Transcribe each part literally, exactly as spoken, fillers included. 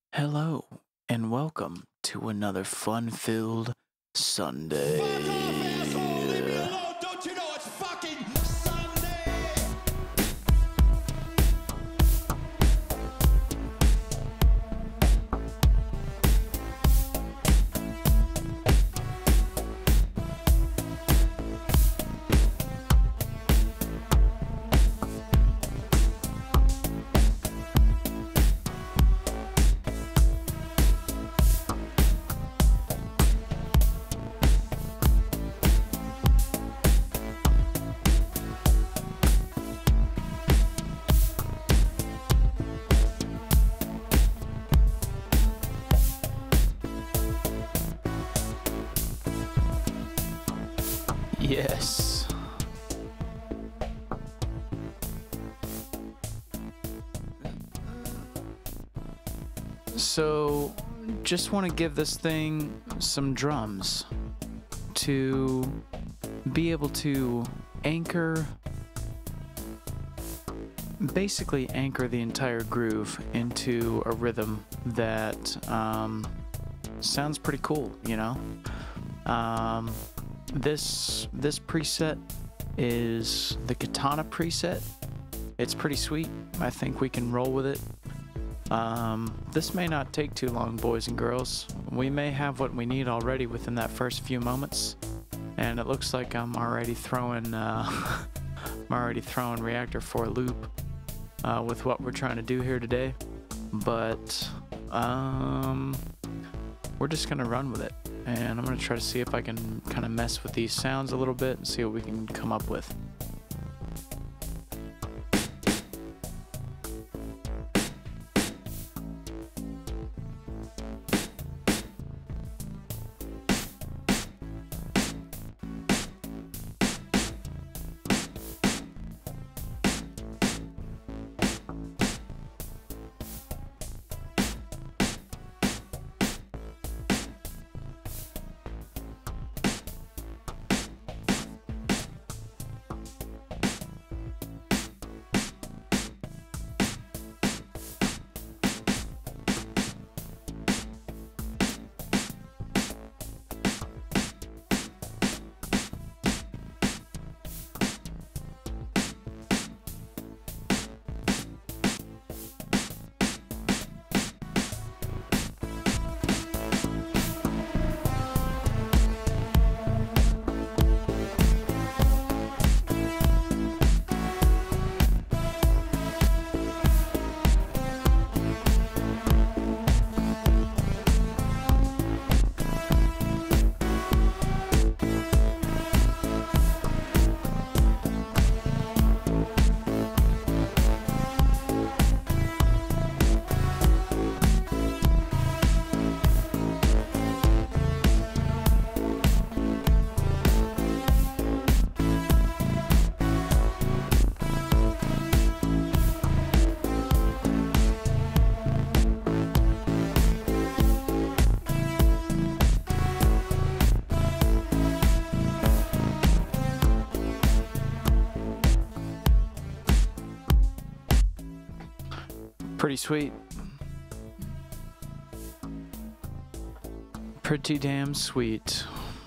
Hello, and welcome to another fun-filled Sunday. Fuck off, asshole! Leave me alone! Don't you know it's fucking Sunday? Yes. So, just want to give this thing some drums to be able to anchor, basically anchor the entire groove into a rhythm that um, sounds pretty cool, you know? Um, this this preset is the Katana preset. It's pretty sweet. I think we can roll with it. Um, this may not take too long, boys and girls. We may have what we need already within that first few moments. And it looks like I'm already throwing uh, I'm already throwing Reaktor for a loop uh, with what we're trying to do here today. But um, we're just gonna run with it. And I'm going to try to see if I can kind of mess with these sounds a little bit and see what we can come up with. Pretty sweet. Pretty damn sweet.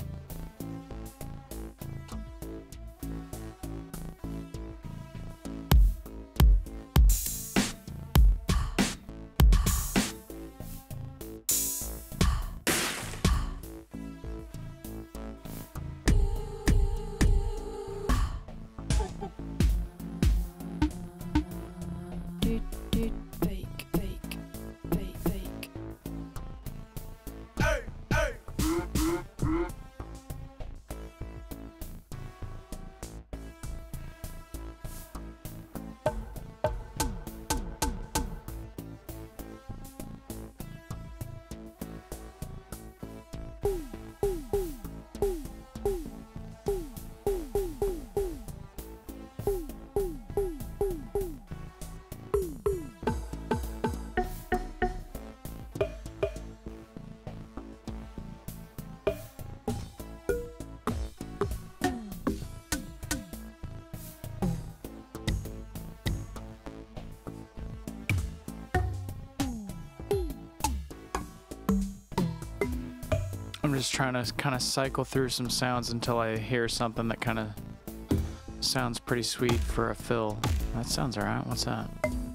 Dude, dude, fake, fake, fake, fake. Hey, hey! I'm just trying to kind of cycle through some sounds until I hear something that kind of sounds pretty sweet for a fill. That sounds alright. What's that?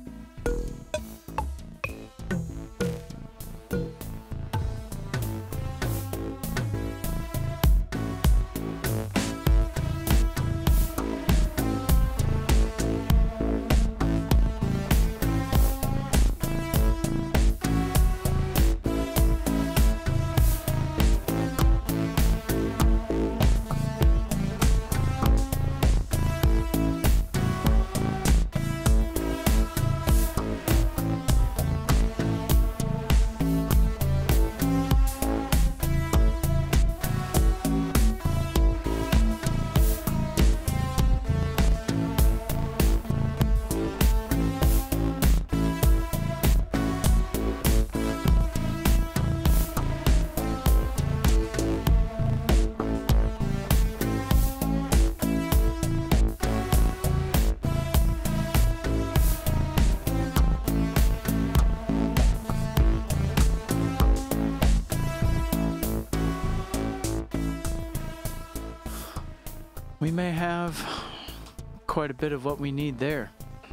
We may have quite a bit of what we need there.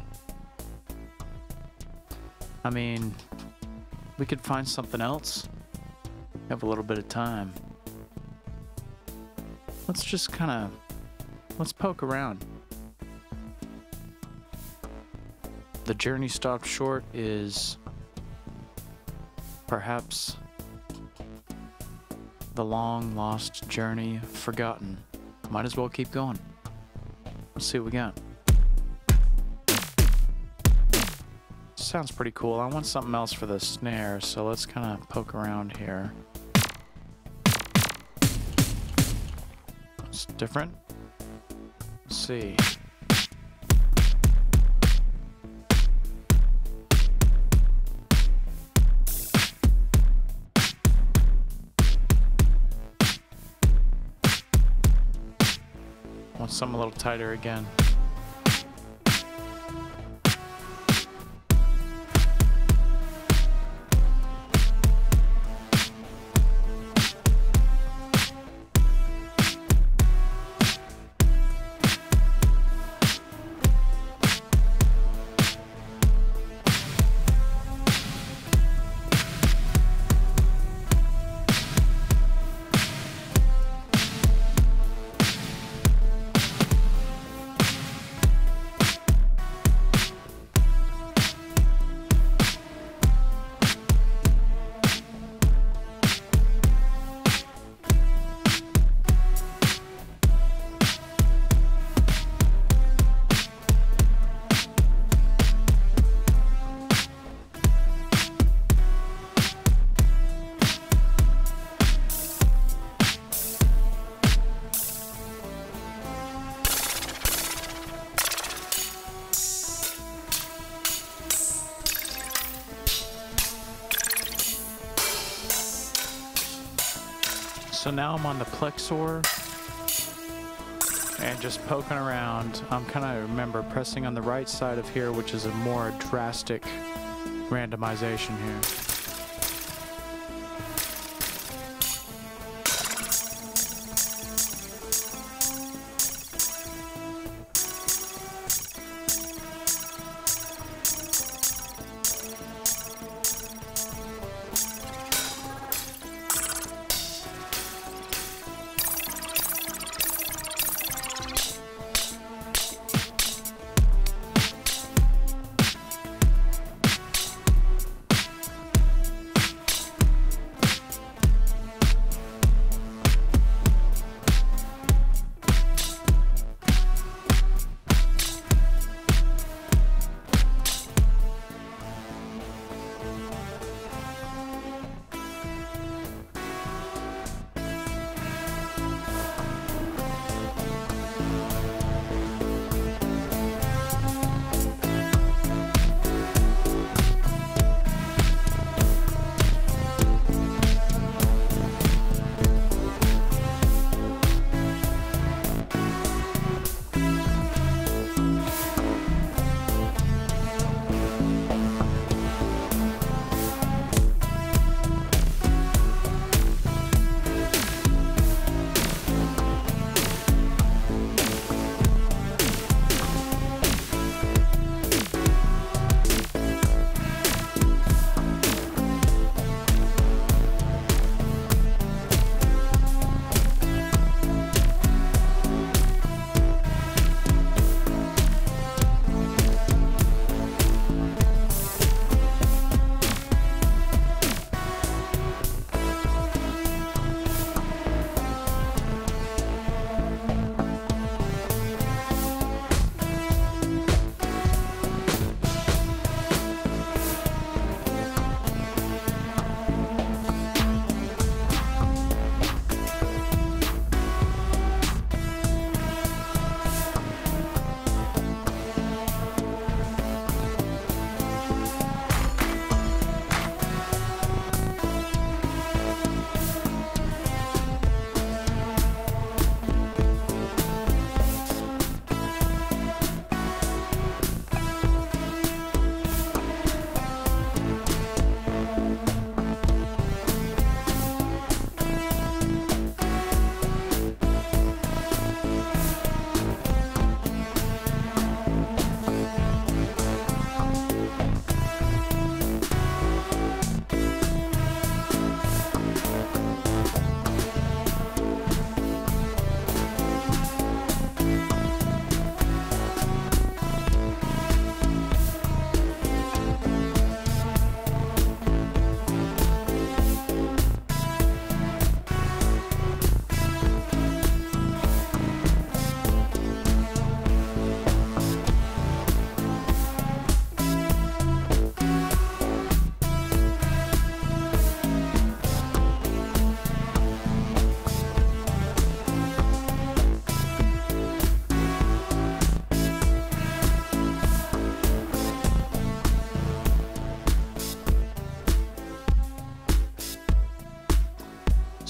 I mean, we could find something else. Have a little bit of time. Let's just kind of, let's poke around. The journey stopped short is perhaps the long lost journey forgotten. Might as well keep going. Let's see what we got. Sounds pretty cool. I want something else for the snare, so let's kind of poke around here. It's different. Let's see. Want something a little tighter again. So now I'm on the Plexor and just poking around. I'm kind of, remember, pressing on the right side of here, which is a more drastic randomization here.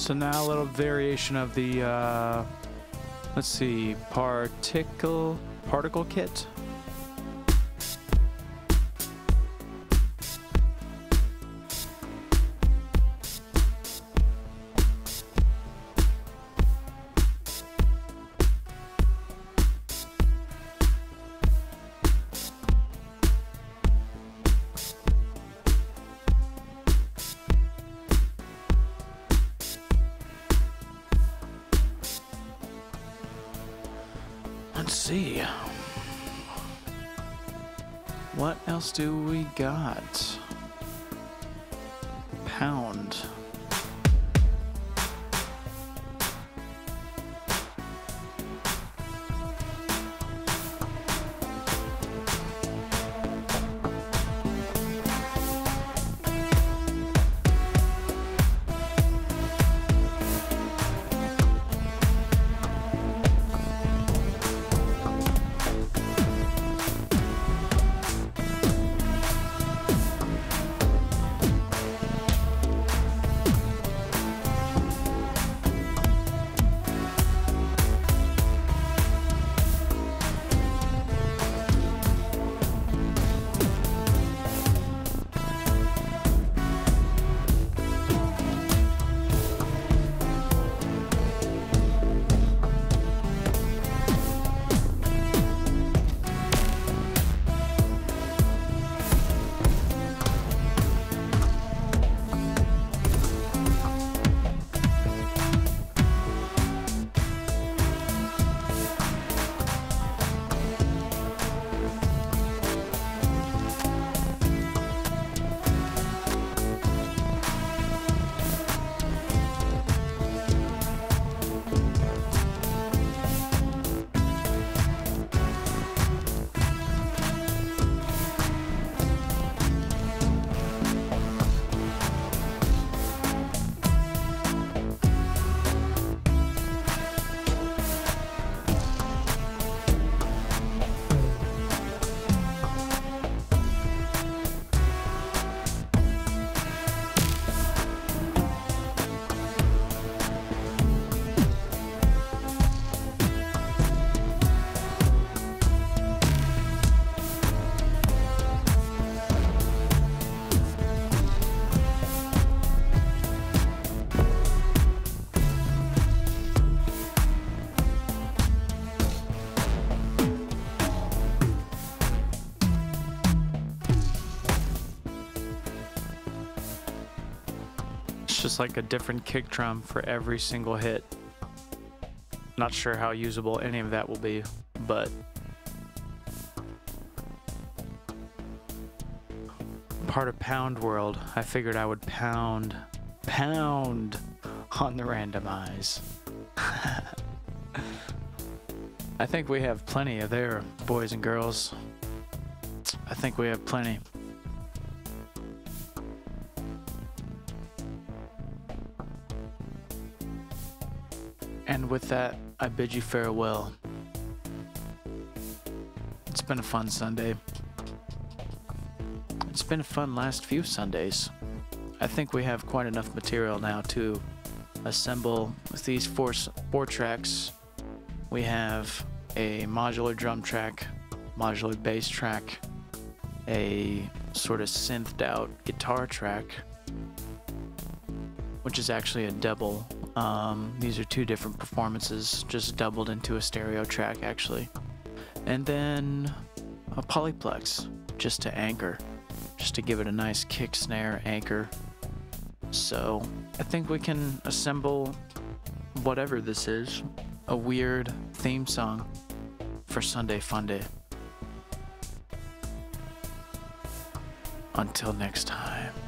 So now a little variation of the, uh, let's see, particle, particle kit. Let's see. What else do we got? Pound. Just like a different kick drum for every single hit. Not sure how usable any of that will be, but part of Pound World, I figured I would pound, pound on the randomize. I think we have plenty of there, boys and girls. I think we have plenty. And with that, I bid you farewell. It's been a fun Sunday. It's been a fun last few Sundays. I think we have quite enough material now to assemble with these four, four tracks. We have a modular drum track, modular bass track, a sort of synthed out guitar track, which is actually a double. Um, these are two different performances, just doubled into a stereo track actually. And then a polyplex, just to anchor, just to give it a nice kick snare anchor. So I think we can assemble whatever this is, a weird theme song for Sunday Funday. Until next time.